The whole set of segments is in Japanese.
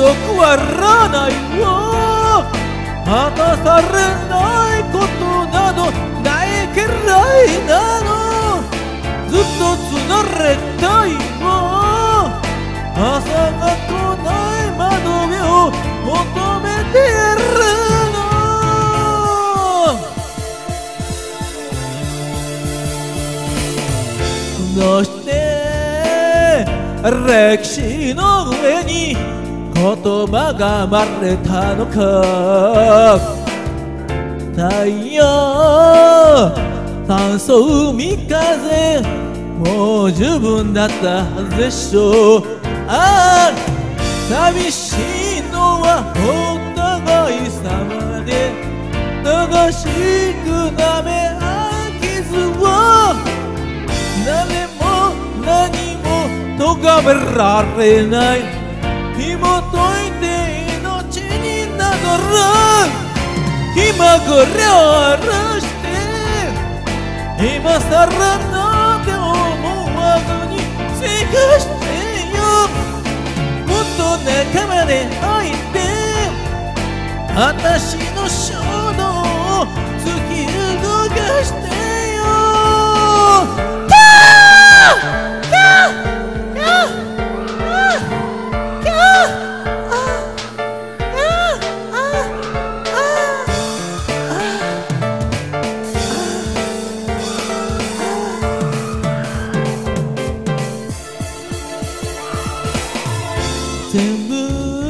変わらないわ。果たされないことなどないくらいなの。ずっとつれたいわ。朝が来ない窓辺を求めてるの。どうして歴史の上に言葉が生まれたのか。太陽、酸素、海風、もう十分だったはずでしょう。ああ、寂しいのはお互い様で、流しくなめ合う傷を誰も何も咎められない。紐解いて命になどる気まぐれを荒して今さらなんて思わずに過ごしてよ。もっと仲間で入って私の衝動を突き動かしてよ。全部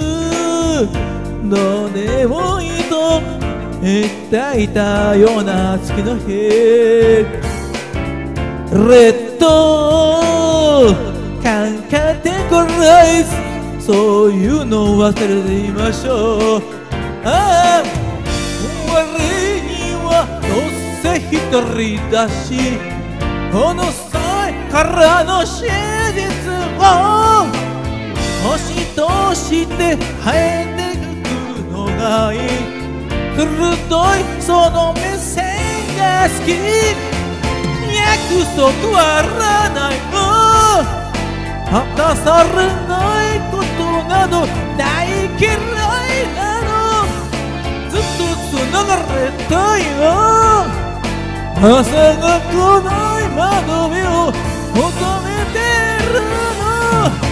どうでもいいと言っていたような月の日、レッドカンカテゴライズ、そういうの忘れていましょう。ああ、我にはどうせ一人だし、この際からの真実を星として生えてくるのがいい。鋭いその目線が好き。約束はあらないの。果たされないことなどない嫌いなの。ずっと繋がれたいよ。朝が来ない窓辺を求めてるの。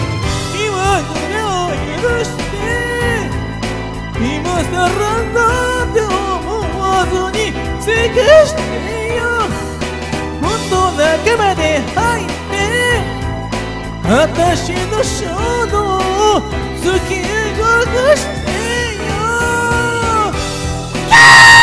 許して今さらなんて思わずに過ごしてよ。もっと仲間で入って私の衝動を突き動かしてよ。